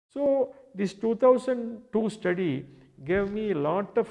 So this 2002 study gave me a lot of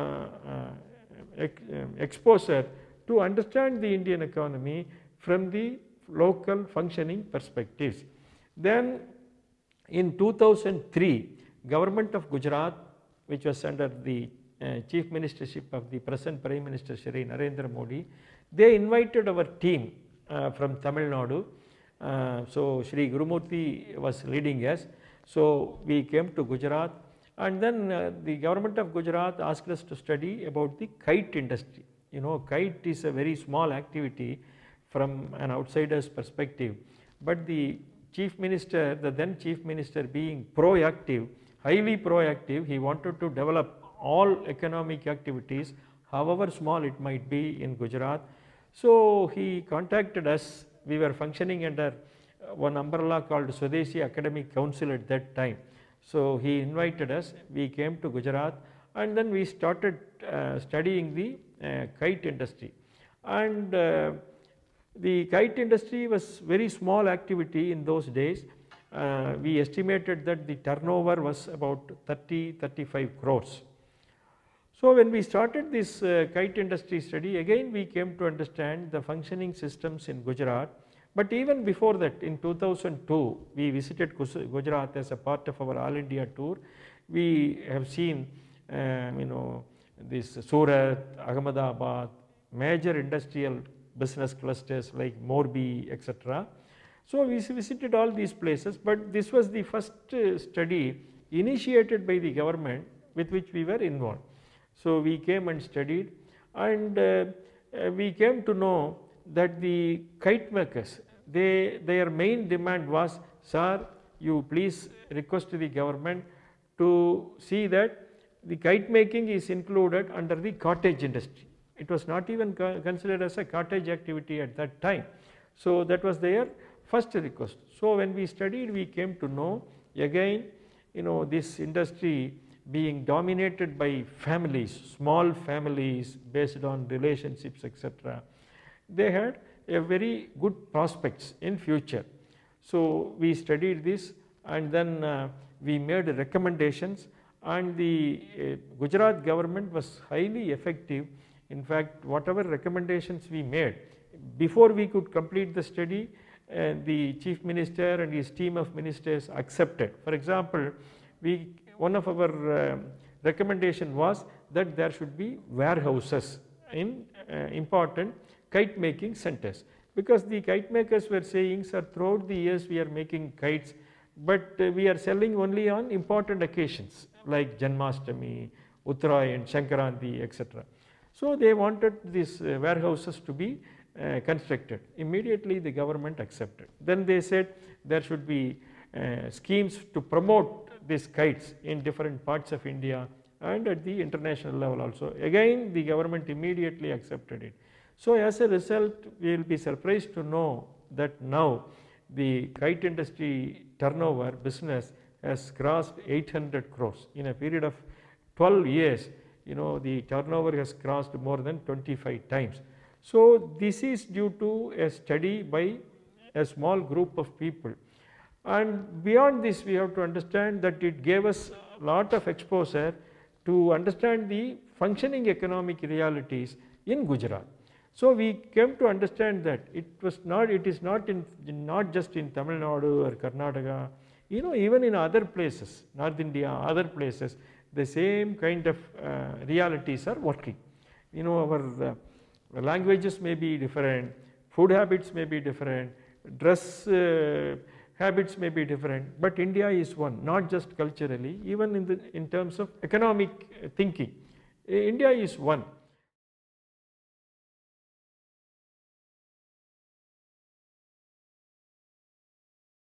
exposure to understand the Indian economy from the local functioning perspectives. Then in 2003, government of Gujarat, which was under the chief ministership of the present Prime Minister Shri Narendra Modi, they invited our team from Tamil Nadu. So Shri Gurumurthy was leading us. So we came to Gujarat, and then the government of Gujarat asked us to study about the kite industry. You know, kite is a very small activity from an outsider's perspective, but the chief minister, the then chief minister, being proactive, highly proactive, he wanted to develop all economic activities, however small it might be, in Gujarat. So he contacted us. We were functioning under one umbrella called Swadeshi Academic Council at that time. So he invited us, we came to Gujarat, and then we started studying the kite industry. And the kite industry was very small activity in those days. We estimated that the turnover was about 30-35 crores. So when we started this kite industry study, again we came to understand the functioning systems in Gujarat. But even before that, in 2002, we visited Gujarat as a part of our All India tour. We have seen, this Surat, Ahmedabad, major industrial business clusters like Morbi, etc. So we visited all these places, but this was the first study initiated by the government with which we were involved. So we came and studied, and we came to know that the kite makers, their main demand was, sir, you please request to the government to see that the kite making is included under the cottage industry. It was not even considered as a cottage activity at that time. So that was their first request. So when we studied, we came to know again, this industry being dominated by families, small families based on relationships, etc. They had a very good prospects in future. So we studied this, and then we made recommendations, and the Gujarat government was highly effective. In fact, whatever recommendations we made, before we could complete the study, the chief minister and his team of ministers accepted. For example, one of our recommendation was that there should be warehouses in important kite making centers, because the kite makers were saying, sir, throughout the years we are making kites, but we are selling only on important occasions like Janmashtami, Uttarayan, Shankaranti, etc. So they wanted these warehouses to be constructed. Immediately the government accepted. Then they said there should be schemes to promote these kites in different parts of India and at the international level also. Again the government immediately accepted it. So as a result, we will be surprised to know that now the kite industry turnover business has crossed 800 crores. In a period of 12 years, the turnover has crossed more than 25 times. So this is due to a study by a small group of people. And beyond this, we have to understand that it gave us a lot of exposure to understand the functioning economic realities in Gujarat. So we came to understand that it is not just in Tamil Nadu or Karnataka, even in other places, North India, other places, the same kind of realities are working. Our languages may be different, food habits may be different, dress habits may be different, but India is one, not just culturally, even in terms of economic thinking. India is one.